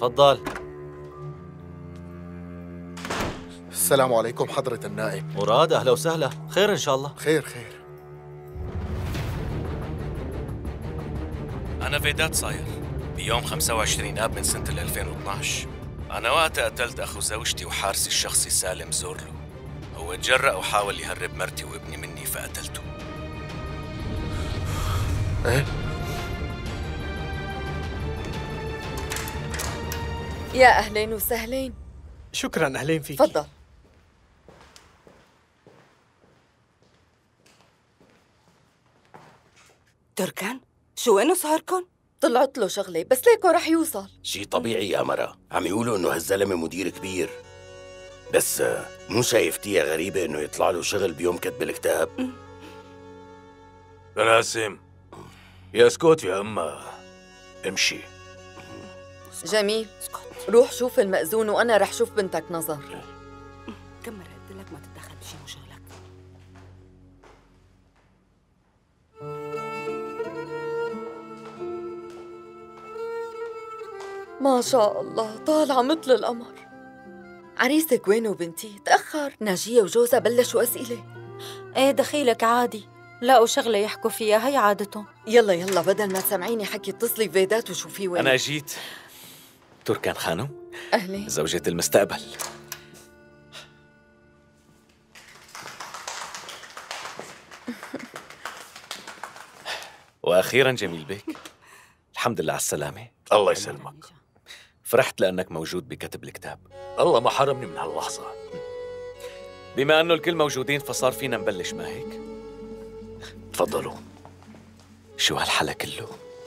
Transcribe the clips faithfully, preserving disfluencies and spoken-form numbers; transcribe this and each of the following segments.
تفضل. السلام عليكم حضرة النائب. مراد أهلا وسهلا، خير إن شاء الله. خير خير. أنا فيدات صاير بيوم خمسة وعشرين آب من سنة ألفين واثنعش. أنا وقتها قتلت أخو زوجتي وحارسي الشخصي سالم زورلو. هو تجرأ وحاول يهرب مرتي وابني مني فقتلته. ايه؟ يا أهلين وسهلين. شكراً، أهلين فيك. تفضل. تركان، شو وينه سهركن؟ طلعت له شغلة بس ليكو رح يوصل. شي طبيعي يا مرة، عم يقولوا إنه هالزلمة مدير كبير، بس مو شايفتيها غريبة إنه يطلع له شغل بيوم كتب الكتاب؟ راسم، يا اسكت يا أما، امشي. جميل، روح شوف المأذون وأنا رح شوف بنتك نظر. كم مرة قلت لك ما تتدخل بشي مو شغلك؟ ما شاء الله طالعة مثل القمر. عريسك وينه بنتي؟ تأخر. ناجية وجوزها بلشوا أسئلة. ايه دخيلك عادي، لاقوا شغلة يحكوا فيها، هي عادتهم. يلا يلا بدل ما تسمعيني حكي اتصلي بفيدات وشوفي وين. أنا جيت. تركان خانم، أهلين. زوجة المستقبل. وأخيراً جميل بيك، الحمد لله على السلامة. الله يسلمك. فرحت لأنك موجود بكتب الكتاب. الله ما حرمني من هاللحظة. بما أنه الكل موجودين فصار فينا نبلش، ما هيك؟ تفضلوا. شو هالحلا كله؟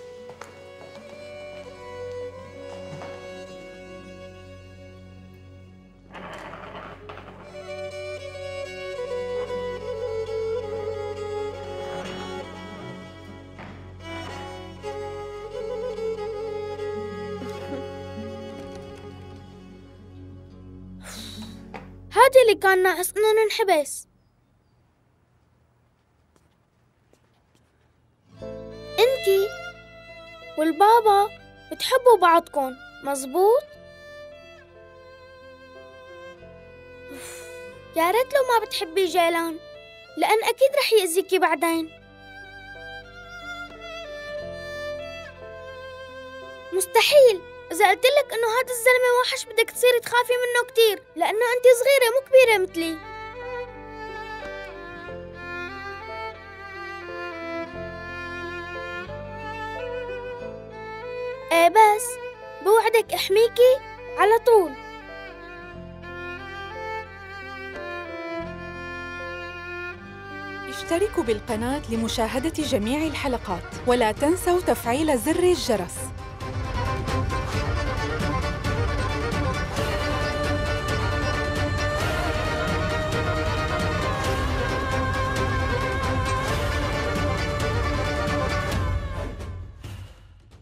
هذا اللي كان ناقص إنه ننحبس. انتي والبابا بتحبوا بعضكم، مزبوط؟ يا ريت لو ما بتحبي جيلان، لأن أكيد رح يأذيكي بعدين. مستحيل. إذا قلت لك إنه هذا الزلمة وحش بدك تصيري تخافي منه كتير، لأنه أنت صغيرة مو كبيرة مثلي. إيه بس بوعدك أحميكي على طول. اشتركوا بالقناة لمشاهدة جميع الحلقات، ولا تنسوا تفعيل زر الجرس.